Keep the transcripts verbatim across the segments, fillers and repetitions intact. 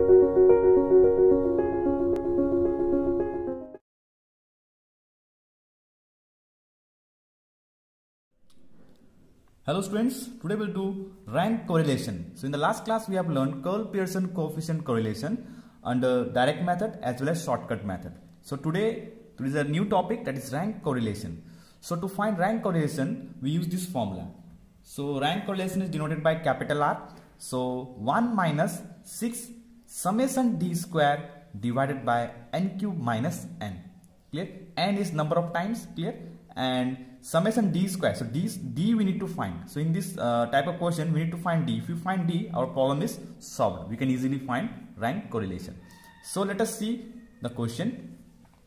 Hello students, today we'll do rank correlation. So in the last class we have learned Curl-Pearson coefficient correlation under direct method as well as shortcut method. So today there is a new topic, that is rank correlation. So to find rank correlation we use this formula. So rank correlation is denoted by capital R. So one minus six summation d square divided by n cube minus n. Clear? N is number of times, clear? And summation d square, so d, d we need to find. So in this uh, type of question we need to find d. If you find d, our problem is solved. We can easily find rank correlation. So let us see the question.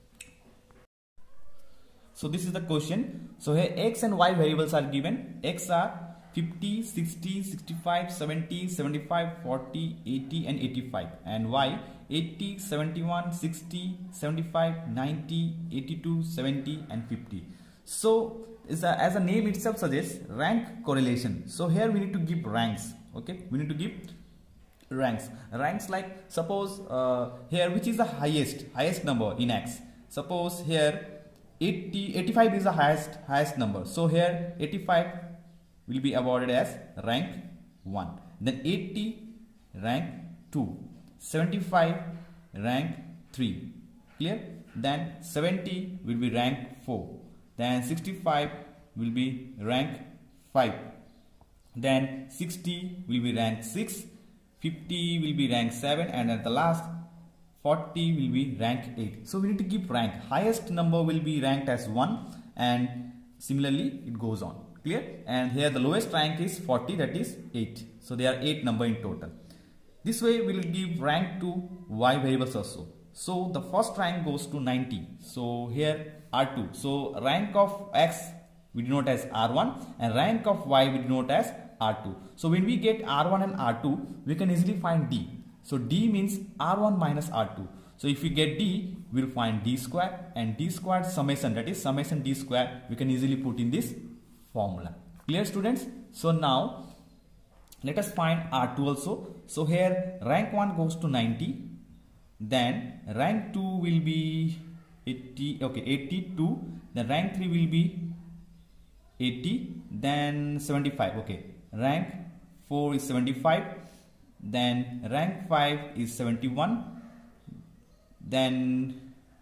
So this is the question. So here x and y variables are given. X are fifty, sixty, sixty-five, seventy, seventy-five, forty, eighty and eighty-five, and y eighty, seventy-one, sixty, seventy-five, ninety, eighty-two, seventy and fifty. So is a, as a name itself suggests, rank correlation. So here we need to give ranks. Okay, we need to give ranks. Ranks like suppose uh, here which is the highest highest number in x. Suppose here eighty, eighty-five is the highest highest number. So here eighty-five will be awarded as rank one. Then eighty rank two. seventy-five rank three. Clear? Then seventy will be rank four. Then sixty-five will be rank five. Then sixty will be rank six. fifty will be rank seven. And at the last forty will be rank eight. So we need to give rank. Highest number will be ranked as one. And similarly it goes on. Clear? And here the lowest rank is forty, that is eight. So there are eight number in total. This way we will give rank to y variables also. So the first rank goes to ninety. So here R two. So rank of x we denote as R one and rank of y we denote as R two. So when we get R one and R two, we can easily find D. So D means R one minus R two. So if we get D, we will find D square, and D squared summation, that is summation D square, we can easily put in this formula. Clear students? So now let us find R two also. So here rank one goes to ninety. Then rank two will be eighty, okay, eighty-two. Then rank three will be eighty. Then seventy-five. Okay, rank four is seventy-five. Then rank five is seventy-one. Then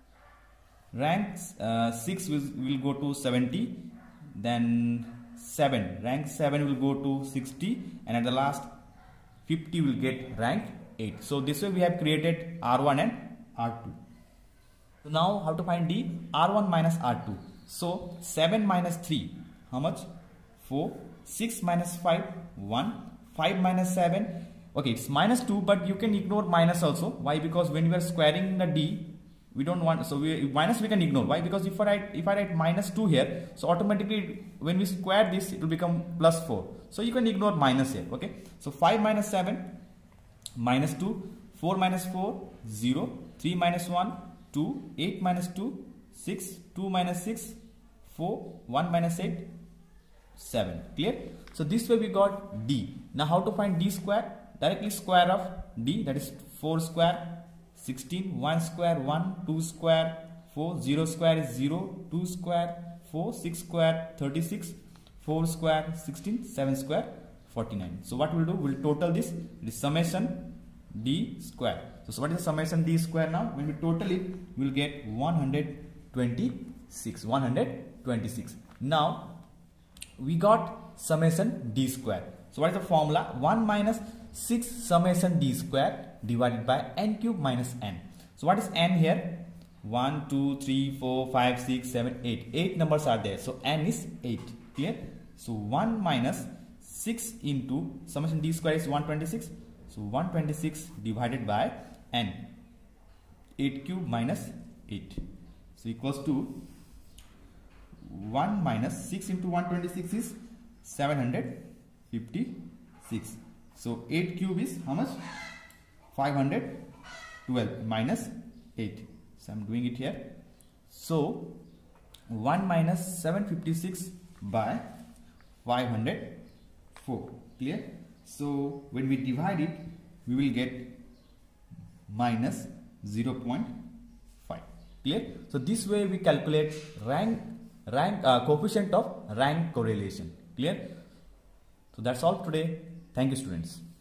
rank uh, six will, will go to seventy. Then seven, rank seven will go to sixty, and at the last fifty will get rank eight. So this way we have created R one and R two. So now how to find D? R one minus R two. So seven minus three, how much? four. six minus five, one. five minus seven, okay, it's minus two, but you can ignore minus also. Why? Because when we are squaring the D, we don't want, so we minus we can ignore. Why? Because if I write if I write minus two here, so automatically when we square this, it will become plus four. So you can ignore minus here. Okay, so five minus seven, minus two. four minus four, zero. three minus one, two. eight minus two, six. two minus six, four. one minus eight, seven. Clear? So this way we got D. Now how to find D square? Directly square of D, that is four square, sixteen. one square, one. two square, four. zero square is zero. two square, four. six square, thirty-six. four square, sixteen. seven square, forty-nine. So what we'll do, we'll total this. It is summation D square. So, so what is the summation D square now? When we total it, we'll get one hundred twenty-six. one hundred twenty-six. Now we got summation D square. So what is the formula? one minus six summation D square divided by n cube minus n. So what is n here? one, two, three, four, five, six, seven, eight. eight numbers are there. So n is eight. Clear? So one minus six into summation D square is one hundred twenty-six. So one hundred twenty-six divided by n. eight cube minus eight. So equals to one minus six into one hundred twenty-six is seven hundred fifty-six. So eight cube is how much? five hundred twelve minus eight. So I am doing it here. So one minus seven hundred fifty-six by five hundred four. Clear? So when we divide it, we will get minus zero point five. Clear? So this way we calculate rank rank uh, coefficient of rank correlation. Clear? So that's all today. Thank you, students.